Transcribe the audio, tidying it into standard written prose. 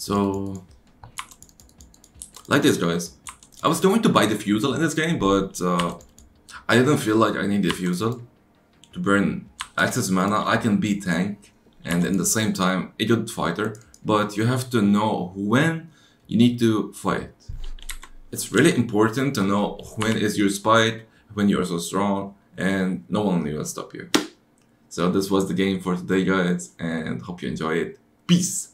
So, like this, guys. I was going to buy diffusal in this game, but I didn't feel like I need diffusal to burn access mana. I can be tank and in the same time a good fighter, but you have to know when you need to fight. It's really important to know when is your spite, when you're so strong, and no one will stop you. So this was the game for today, guys, and hope you enjoy it. Peace!